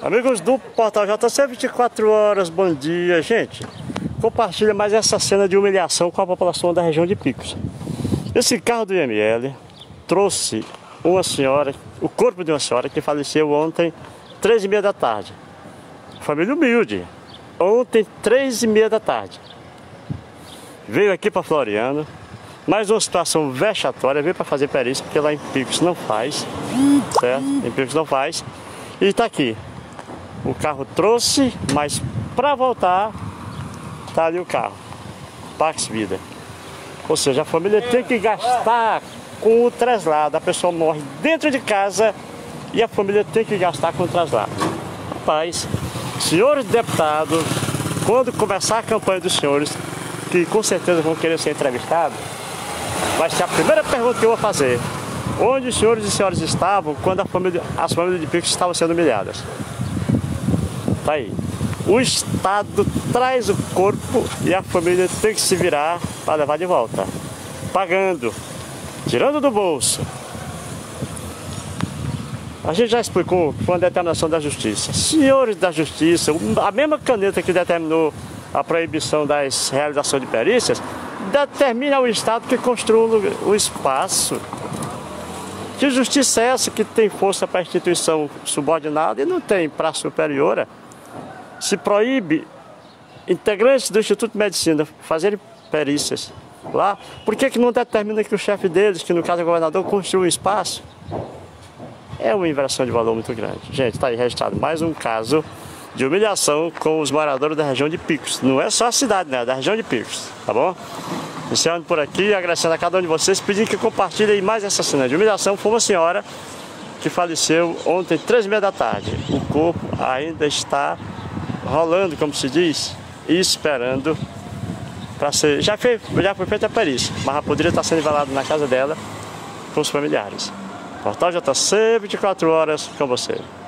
Amigos do Portal JC 24 horas, bom dia, gente. Compartilha mais essa cena de humilhação com a população da região de Picos. Esse carro do IML trouxe uma senhora, o corpo de uma senhora que faleceu ontem, 3h30 da tarde. Família humilde. Ontem, 3h30 da tarde. Veio aqui para Floriano. Mais uma situação vexatória, veio para fazer perícia, porque lá em Picos não faz, certo? Em Picos não faz. E está aqui. O carro trouxe, mas para voltar, tá ali o carro. Pax Vida. Ou seja, a família tem que gastar com o traslado. A pessoa morre dentro de casa e a família tem que gastar com o traslado. Rapaz, senhores deputados, quando começar a campanha dos senhores, que com certeza vão querer ser entrevistados, vai ser a primeira pergunta que eu vou fazer. Onde os senhores e senhoras estavam quando as famílias de Picos estavam sendo humilhadas? Tá aí. O Estado traz o corpo e a família tem que se virar para levar de volta. Pagando, tirando do bolso. A gente já explicou com a determinação da Justiça. Senhores da Justiça, a mesma caneta que determinou a proibição das realizações de perícias, determina ao Estado que construa o espaço. Que justiça é essa que tem força para a instituição subordinada e não tem praça superior? Se proíbe integrantes do Instituto de Medicina fazerem perícias lá, por que não determina que o chefe deles, que no caso é o governador, construa um espaço? É uma inversão de valor muito grande. Gente, está aí registrado mais um caso de humilhação com os moradores da região de Picos. Não é só a cidade, né? É da região de Picos, tá bom? Iniciando por aqui, agradecendo a cada um de vocês, pedindo que compartilhem mais essa cena de humilhação. Foi uma senhora que faleceu ontem, 3h30 da tarde. O corpo ainda está rolando, como se diz, e esperando para ser... Já foi feita a perícia, mas já poderia estar sendo velado na casa dela com os familiares. Portal JC, 24 horas com você.